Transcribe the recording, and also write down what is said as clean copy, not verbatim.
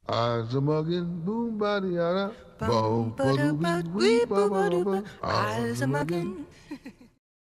Eyes a muggin', boom, body, yada, Bum, boom, ba-da, ba, wee, ba, ba, da, ba. eyes Eyes a a muggin'. muggin'.